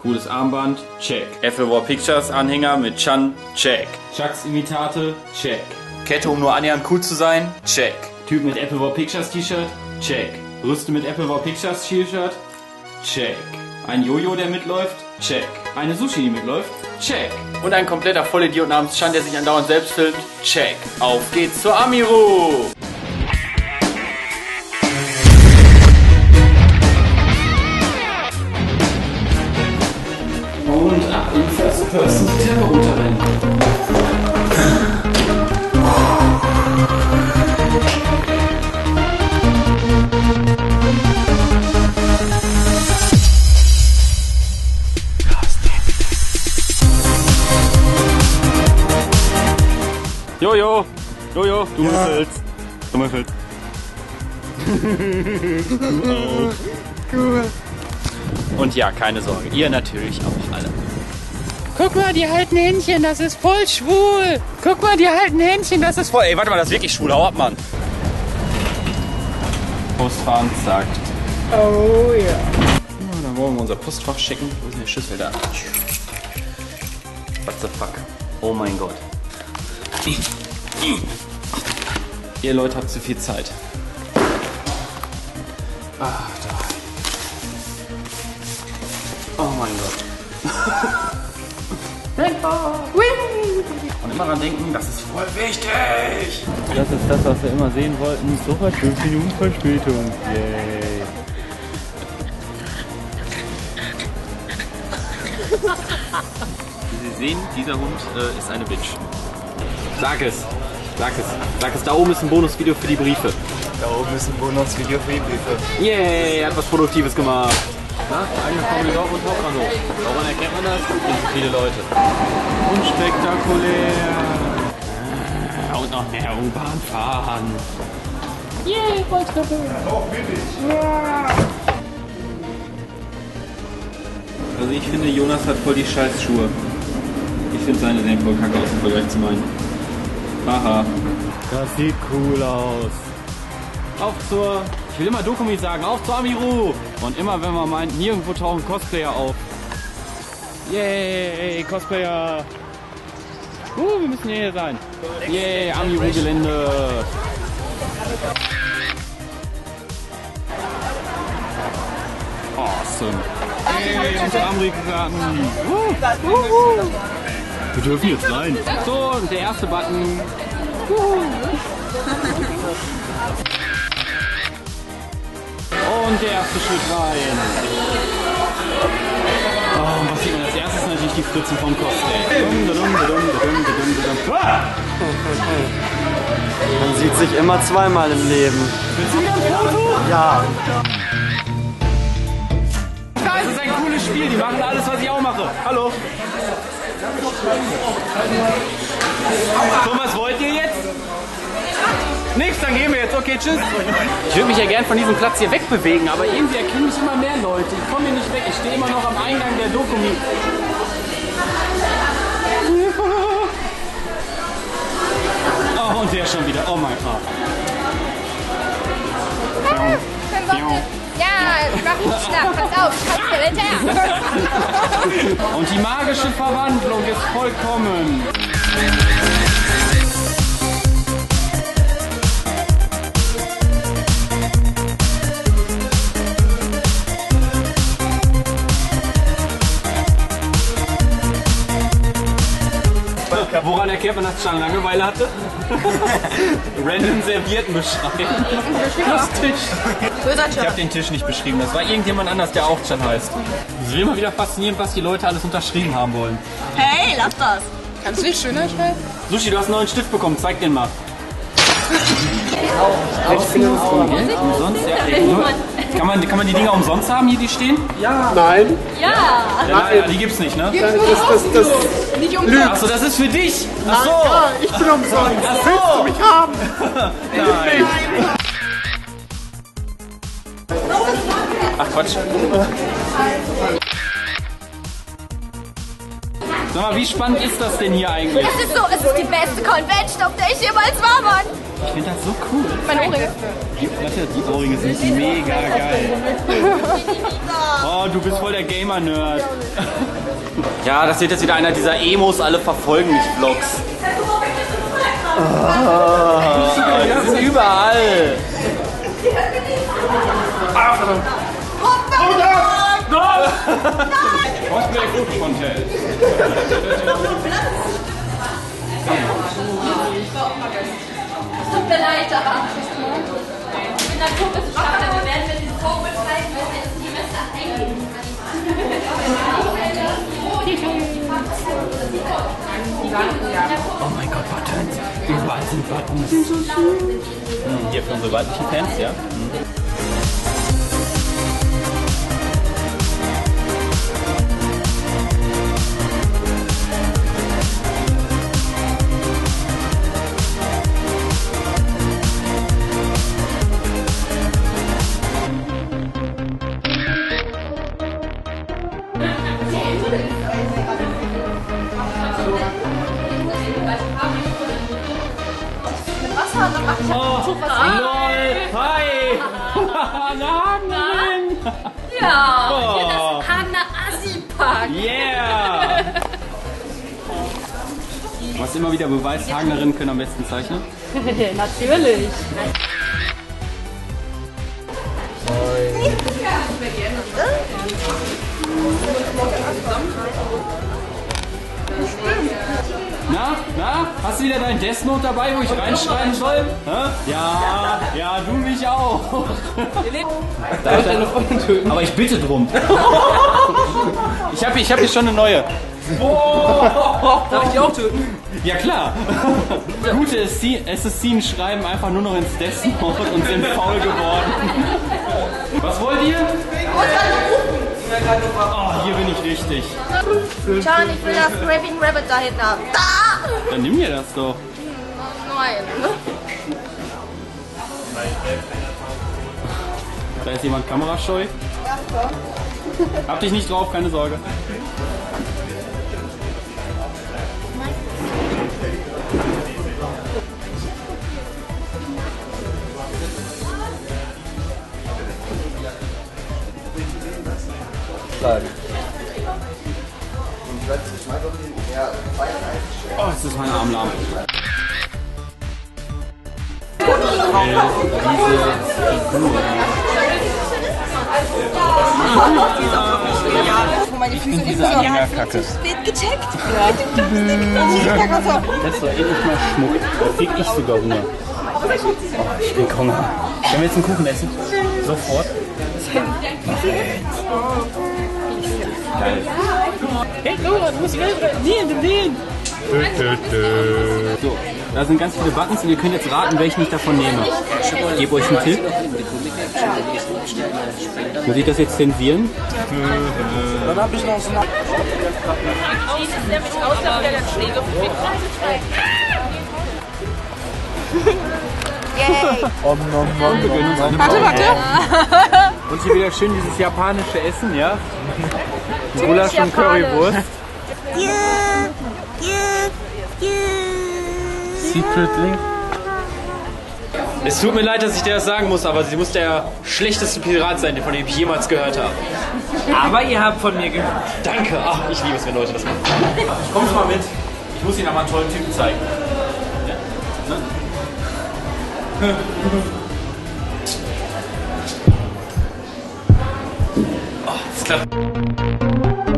Cooles Armband, check. Apple War Pictures Anhänger mit Chan, check. Chucks Imitate, check. Kette, um nur annähernd cool zu sein, check. Typ mit Apple War Pictures T-Shirt, check. Brüste mit Apple War Pictures T-Shirt, check. Ein Jojo, der mitläuft, check. Eine Sushi, die mitläuft, check. Und ein kompletter Vollidiot namens Chan, der sich andauernd selbst filmt, check. Auf geht's zur Amiru! Und ab in First Person die Treppe runterrennen. Jojo, Jojo, du müffelst. Du müffelst. Du auch. Cool. Und ja, keine Sorge, ihr natürlich auch alle. Guck mal, die halten Händchen, das ist voll schwul. Guck mal, die halten Händchen, das ist voll... Ey, warte mal, das ist wirklich schwul, hau ab, Mann. Postfahren sagt. Oh ja. Dann wollen wir unser Postfach checken. Wo ist denn der Schlüssel da? What the fuck? Oh mein Gott. Ihr Leute habt zu viel Zeit. Ach, da. Oh mein Gott. Und immer dran denken, das ist voll wichtig. Das ist das, was wir immer sehen wollten. Sofort 5 Minuten Verspätung. Yay. Wie Sie sehen, dieser Hund ist eine Bitch. Sag es. Sag es. Sag es. Da oben ist ein Bonusvideo für die Briefe. Da oben ist ein Bonusvideo für die Briefe. Yay, er hat was Produktives gemacht. Na, eine Formel und Hauptbahnhof. Woran erkennt man das? Es sind so viele Leute. Unspektakulär. Und noch mehr U-Bahn fahren. Yay, Volksgruppe. Also ich finde, Jonas hat voll die Scheißschuhe. Ich finde seine sehen voll kacke aus im Vergleich zu meinen. Haha. Das sieht cool aus. Auf zur... Ich will immer Dokumi sagen, auf zur Amiru! Und immer wenn man meint, nirgendwo tauchen Cosplayer auf. Yay, Cosplayer! Wir müssen hier sein. Yay, Amiru-Gelände! Awesome! Yay, unsere Amerikaner! Wir dürfen jetzt rein. So, und der erste Button. Und der erste Schritt rein. Oh, und was sieht man als erstes? Natürlich die Fritzen vom Cosplay. Man sieht sich immer zweimal im Leben. Willst du wieder ein Foto? Ja. Das ist ein cooles Spiel, die machen alles, was ich auch mache. Hallo. So, was wollt ihr jetzt? Nix, dann gehen wir jetzt. Okay, tschüss. Ich würde mich ja gern von diesem Platz hier wegbewegen, aber irgendwie erkennen mich immer mehr Leute. Ich komme hier nicht weg. Ich stehe immer noch am Eingang der Dokumi. Oh, und der schon wieder. Oh mein Gott. Ja, mach einen Schnapp, pass auf, komm hinterher. Und die magische Verwandlung ist vollkommen. Woran erkennt man, dass Chan Langeweile hatte? Random Servietten beschreiben. Das Tisch. Ich habe den Tisch nicht beschrieben. Das war irgendjemand anders, der auch Chan heißt. Es ist immer wieder faszinierend, was die Leute alles unterschrieben haben wollen. Hey, lass das. Kannst du nicht schöner schreiben? Sushi, du hast einen neuen Stift bekommen. Zeig den mal. Umsonst? Ja, kann man die Dinger umsonst haben, hier die stehen? Nein. Ja. Ja, die gibt's nicht, ne? Das Nicht umsonst. Achso, das ist für dich. Ach so. Ja, ich bin umsonst. Ach so. Willst du mich haben? Nein. Ach Quatsch. Sag mal, wie spannend ist das denn hier eigentlich? Es ist die beste Convention, auf der ich jemals war, Mann. Ich finde das so cool. Meine Ohrringe. Die Ohrringe sind mega geil. Oh, du bist voll der Gamer-Nerd. Ja, das wird jetzt wieder einer dieser Emos, alle verfolgen mich Vlogs. Die sind überall. Cosplay Food Contest. Tut mir leid, aber ich bin Naturwissenschaftler. Wir werden mit den Vogel zeigen, wenn wir ins Semester eingehen. Oh mein Gott, Buttons. Überall sind Buttons. Hier für unsere weiblichen Fans, ja? Wasser und dann mache ich ein Tuch, was Lol, hi! Hagen! Ja, hier das Hagener Assi-Park. Yeah! Was immer wieder beweist, Hagenerinnen können am besten zeichnen. Natürlich. Na? Hast du wieder dein Death Note dabei, wo ich reinschreiben soll? Hä? Ja, du mich auch. Aber ich bitte drum. Ich hab hier schon eine neue. Darf ich die auch töten? Ja klar. Gute Assassinen schreiben einfach nur noch ins Death Note und sind faul geworden. Was wollt ihr? Oh, hier bin ich richtig. John, ich will das Raving Rabbit da hinten haben. Da! Dann nimm mir das doch. Nein. Da ist jemand kamerascheu. Hab dich nicht drauf, keine Sorge. Oh, jetzt ist meine Arm lahm. Ich finde diese Anhängerkacke. Wird gecheckt? Das ist doch endlich mal Schmuck. Da krieg ich sogar Hunger. Oh, ich krieg Hunger. Können wir jetzt einen Kuchen essen? Sofort. Geil. Hey, Laura, du musst nähen. So, da sind ganz viele Buttons und ihr könnt jetzt raten, welchen ich davon nehme. Ich gebe euch einen Tipp. Muss ich das jetzt zensieren? Dann habe ich noch so eine... Warte. Und hier wieder schön dieses japanische Essen, ja? Gulasch und Currywurst. Secretly. Es tut mir leid, dass ich dir das sagen muss, aber sie muss der schlechteste Pirat sein, von dem ich jemals gehört habe. Aber ihr habt von mir gehört. Danke. Ach, ich liebe es, wenn Leute das machen. Kommt mal mit. Ich muss Ihnen aber einen tollen Typen zeigen. Ja. Ne? Oh, das klappt.